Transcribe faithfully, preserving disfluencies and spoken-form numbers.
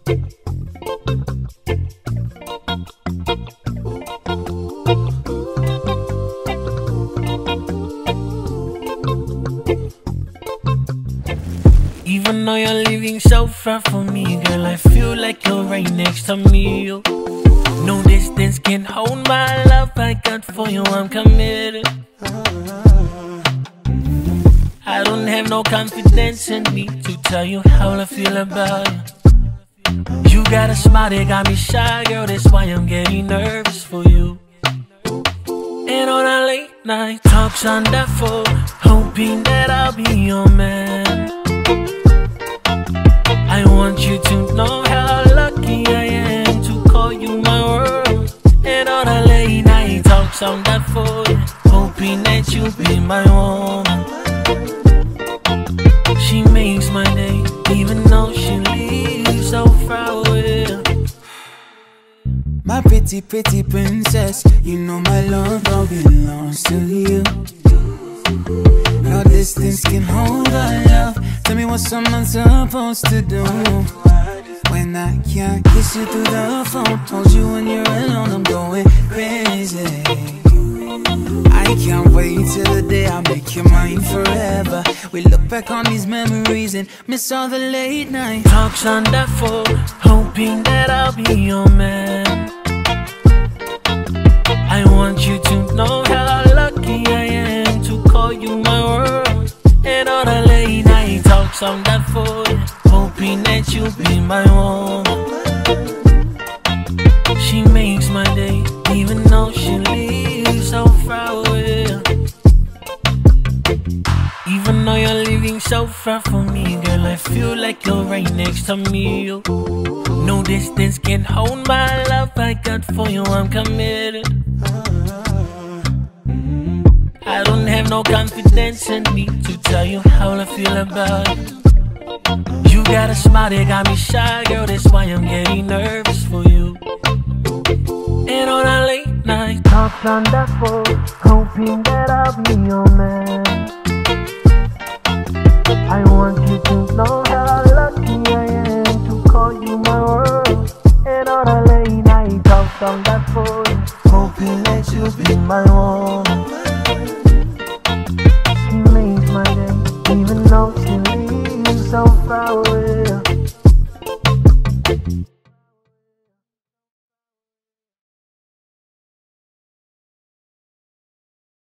Even though you're living so far from me, girl, I feel like you're right next to me. Oh. No distance can hold my love I got for you, I'm committed. I don't have no confidence in me to tell you how I feel about you. You got a smile that got me shy, girl, that's why I'm getting nervous for you. And on our late night talks on that phone, hoping that I'll be your man. I want you to know how lucky I am to call you my world. And on our late night talks on that phone, hoping that you'll be my woman. She makes my day, even though she lives so far away. My pretty, pretty princess, you know my love all belongs to you. No distance can hold our love. Tell me what someone's supposed to do when I can't kiss you through the phone. Hold you when you're alone, I'm going crazy. I can't wait till the day I make you mine forever. We look back on these memories and miss all the late night talks on that phone, hoping that I'll be your man. I want you to know how lucky I am to call you my world. And all the late night talks on that phone, hoping that you'll be my woman. She makes my day, even though she lives so far away. Even though you're living so far from me, girl, I feel like you're right next to me. Oh. No distance can hold my love I got for you, I'm committed. I don't have no confidence in me to tell you how I feel about you. You got a smile that got me shy, girl, that's why I'm getting nervous for you. And on our late night talks on that phone, hoping that I'll be your man.